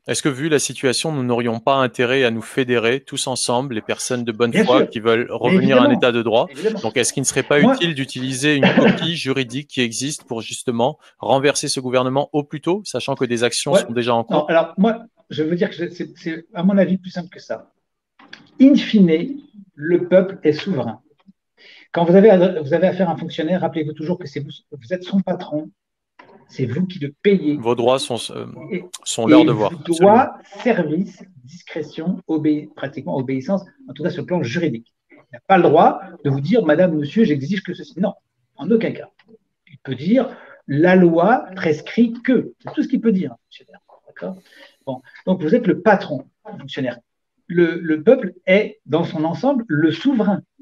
Est-ce que, vu la situation, nous n'aurions pas intérêt à nous fédérer tous ensemble, les personnes de bonne Bien foi sûr, qui veulent mais revenir à un évidemment, état de droit? évidemment. Donc, est-ce qu'il ne serait pas Moi, utile d'utiliser une coquille juridique qui existe pour justement renverser ce gouvernement au plus tôt, sachant que des actions ouais, sont déjà en non, cours? alors moi, je veux dire que c'est, à mon avis, plus simple que ça. In fine, le peuple est souverain. Quand vous avez affaire à un fonctionnaire, rappelez-vous toujours que vous êtes son patron, c'est vous qui le payez Vos droits et, sont leurs et vous devoirs, absolument. doit service, discrétion, pratiquement obéissance, en tout cas sur le plan juridique. Il n'a pas le droit de vous dire, Madame, Monsieur, j'exige que ceci. Non, en aucun cas. Il peut dire, la loi prescrit que. C'est tout ce qu'il peut dire, fonctionnaire. D'accord. Bon. Donc vous êtes le patron, fonctionnaire. Le peuple est, dans son ensemble, le souverain.